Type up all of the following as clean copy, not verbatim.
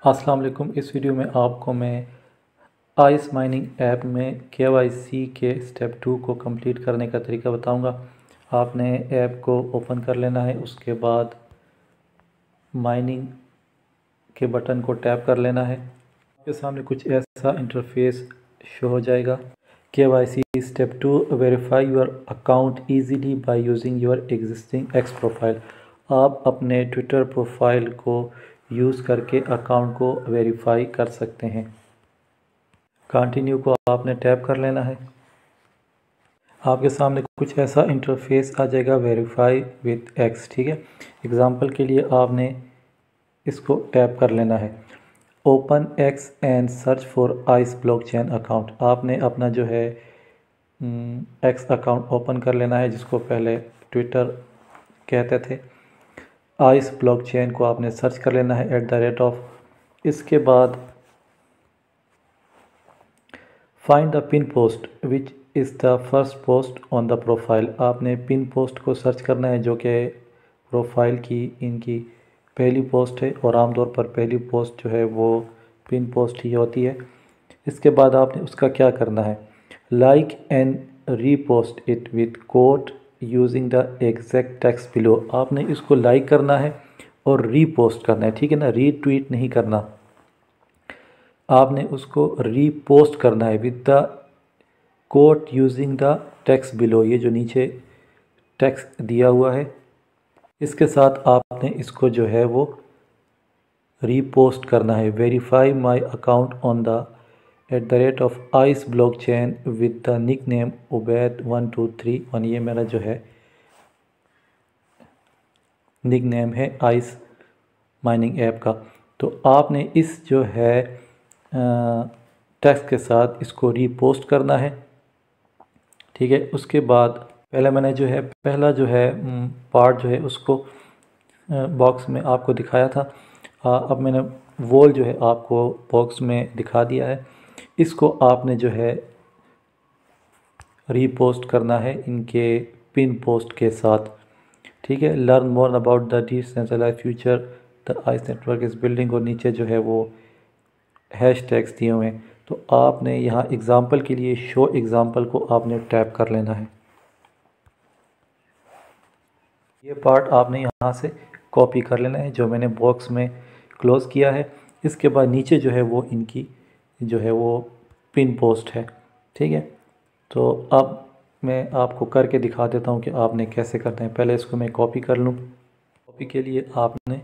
अस्सलाम वालेकुम। इस वीडियो में आपको मैं आइस माइनिंग ऐप में KYC के स्टेप 2 को कंप्लीट करने का तरीका बताऊंगा। आपने ऐप को ओपन कर लेना है, उसके बाद माइनिंग के बटन को टैप कर लेना है। आपके सामने कुछ ऐसा इंटरफेस शो हो जाएगा। KYC step 2 verify your account easily by using your existing X profile. आप अपने ट्विटर प्रोफाइल को यूज़ करके अकाउंट को वेरीफाई कर सकते हैं। कंटिन्यू को आपने टैप कर लेना है। आपके सामने कुछ ऐसा इंटरफेस आ जाएगा, वेरीफाई विथ एक्स। ठीक है, एग्जांपल के लिए आपने इसको टैप कर लेना है। Open X and search for ice blockchain account. आपने अपना जो है एक्स अकाउंट ओपन कर लेना है, जिसको पहले ट्विटर कहते थे। आइस ब्लॉकचेन को आपने सर्च कर लेना है @ इसके बाद find the pin post which is the first post on the profile. आपने पिन पोस्ट को सर्च करना है, जो कि प्रोफाइल की इनकी पहली पोस्ट है, और आमतौर पर पहली पोस्ट जो है वो पिन पोस्ट ही होती है। इसके बाद आपने उसका क्या करना है, like and repost it with quote using the exact text below. आपने इसको लाइक करना है और रीपोस्ट करना है, ठीक है ना, रीट्वीट नहीं करना। आपने उसको रीपोस्ट करना है with the quote using the text below. ये जो नीचे टेक्स्ट दिया हुआ है, इसके साथ आपने इसको जो है वो रीपोस्ट करना है। Verify my account on the @ice blockchain with the nick name Ubaid 1231। ये मेरा जो है निक नेम है आइस माइनिंग ऐप का। तो आपने इस जो है टेक्स्ट के साथ इसको रीपोस्ट करना है, ठीक है। उसके बाद पहले मैंने जो है पहला जो है पार्ट जो है उसको बॉक्स में आपको दिखाया था। अब मैंने वॉल जो है आपको बॉक्स में दिखा दिया है। इसको आपने जो है रीपोस्ट करना है इनके पिन पोस्ट के साथ, ठीक है। Learn more about the decentralised future the ice network is building, और नीचे जो है वो हैश टैग्स दिए हुए हैं। तो आपने यहाँ एग्ज़ाम्पल के लिए शो एग्ज़ाम्पल को आपने टैप कर लेना है। ये पार्ट आपने यहाँ से कॉपी कर लेना है, जो मैंने बॉक्स में क्लोज़ किया है। इसके बाद नीचे जो है वो इनकी जो है वो पिन पोस्ट है, ठीक है। तो अब मैं आपको करके दिखा देता हूँ कि आपने कैसे करना है। पहले इसको मैं कॉपी कर लूँ। कॉपी के लिए आपने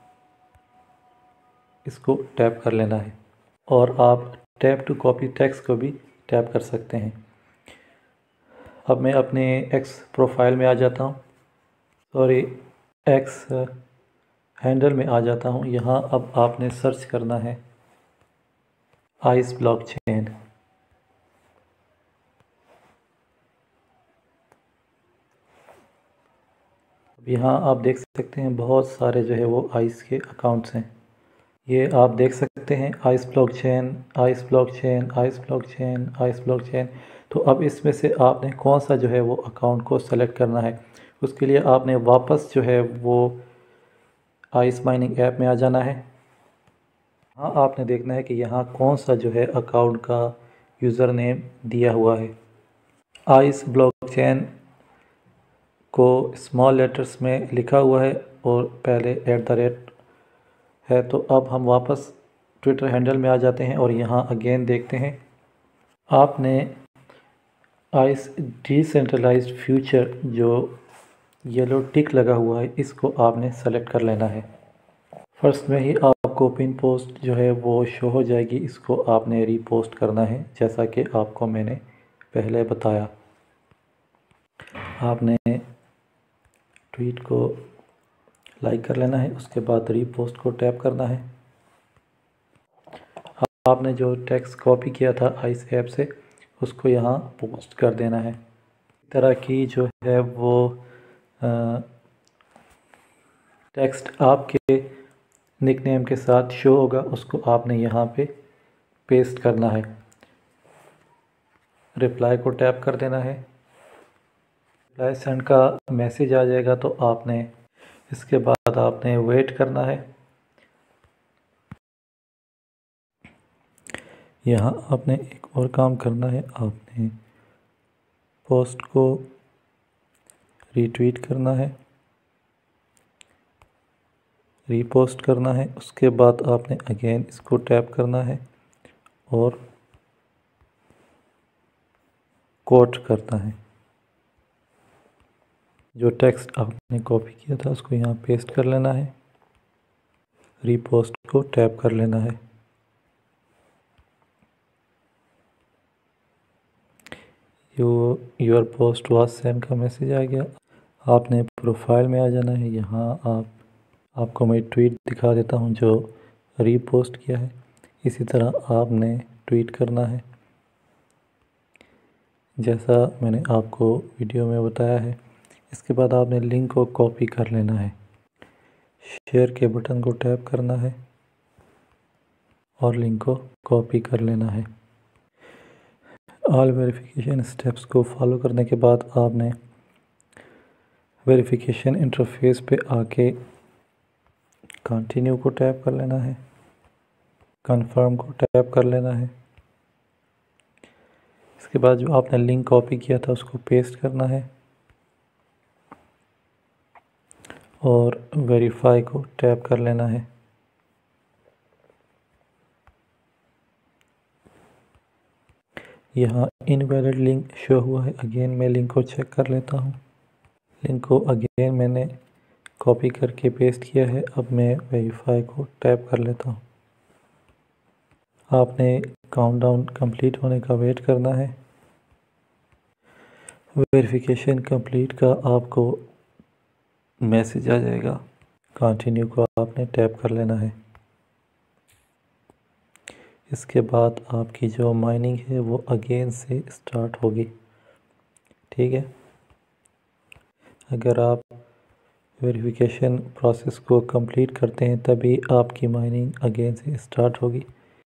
इसको टैप कर लेना है, और आप टैप टू कॉपी टेक्स्ट को भी टैप कर सकते हैं। अब मैं अपने एक्स प्रोफाइल में आ जाता हूँ, सॉरी एक्स हैंडल में आ जाता हूँ। यहाँ अब आपने सर्च करना है आइस ब्लॉकचेन। अब यहाँ आप देख सकते हैं बहुत सारे जो है वो आइस के अकाउंट्स हैं। ये आप देख सकते हैं ice blockchain, ice blockchain, ice blockchain, ice blockchain. तो अब इसमें से आपने कौन सा जो है वो अकाउंट को सेलेक्ट करना है। उसके लिए आपने वापस जो है वो आइस माइनिंग ऐप में आ जाना है। हाँ, आपने देखना है कि यहाँ कौन सा जो है अकाउंट का यूज़र नेम दिया हुआ है। आइस ब्लॉकचेन को स्मॉल लेटर्स में लिखा हुआ है और पहले @ है। तो अब हम वापस ट्विटर हैंडल में आ जाते हैं और यहाँ अगेन देखते हैं। आपने आइस डिसेंट्रलाइज्ड फ्यूचर जो येलो टिक लगा हुआ है, इसको आपने सेलेक्ट कर लेना है। फर्स्ट में ही आपको पिन पोस्ट जो है वो शो हो जाएगी, इसको आपने रीपोस्ट करना है, जैसा कि आपको मैंने पहले बताया। आपने ट्वीट को लाइक कर लेना है, उसके बाद रीपोस्ट को टैप करना है। आपने जो टेक्स्ट कॉपी किया था आइस ऐप से, उसको यहाँ पोस्ट कर देना है। इस तरह की जो है वो टेक्स्ट आपके निकनेम के साथ शो होगा, उसको आपने यहाँ पे पेस्ट करना है। रिप्लाई को टैप कर देना है। रिप्लाई सेंड का मैसेज आ जाएगा, तो आपने इसके बाद आपने वेट करना है। यहाँ आपने एक और काम करना है, आपने पोस्ट को रीट्वीट करना है, रीपोस्ट करना है। उसके बाद आपने अगेन इसको टैप करना है और कोट करना है। जो टेक्स्ट आपने कॉपी किया था उसको यहाँ पेस्ट कर लेना है, रीपोस्ट को टैप कर लेना है। योर पोस्ट वाज सेंड का मैसेज आ गया। आपने प्रोफाइल में आ जाना है। यहाँ आपको मैं ट्वीट दिखा देता हूँ जो रीपोस्ट किया है। इसी तरह आपने ट्वीट करना है जैसा मैंने आपको वीडियो में बताया है। इसके बाद आपने लिंक को कॉपी कर लेना है, शेयर के बटन को टैप करना है और लिंक को कॉपी कर लेना है। ऑल वेरिफिकेशन स्टेप्स को फॉलो करने के बाद आपने वेरिफिकेशन इंटरफेस पे आके कंटिन्यू को टैप कर लेना है, कंफर्म को टैप कर लेना है। इसके बाद जो आपने लिंक कॉपी किया था उसको पेस्ट करना है और वेरीफाई को टैप कर लेना है। यहाँ इनवैलिड लिंक शो हुआ है। अगेन मैं लिंक को चेक कर लेता हूँ। लिंक को अगेन मैंने कॉपी करके पेस्ट किया है। अब मैं वेरीफाई को टैप कर लेता हूँ। आपने काउंटडाउन कंप्लीट होने का वेट करना है। वेरिफिकेशन कंप्लीट का आपको मैसेज आ जाएगा। कंटिन्यू को आपने टैप कर लेना है। इसके बाद आपकी जो माइनिंग है वो अगेन से स्टार्ट होगी। ठीक है, अगर आप वेरिफिकेशन प्रोसेस को कंप्लीट करते हैं तभी आपकी माइनिंग अगेन से स्टार्ट होगी।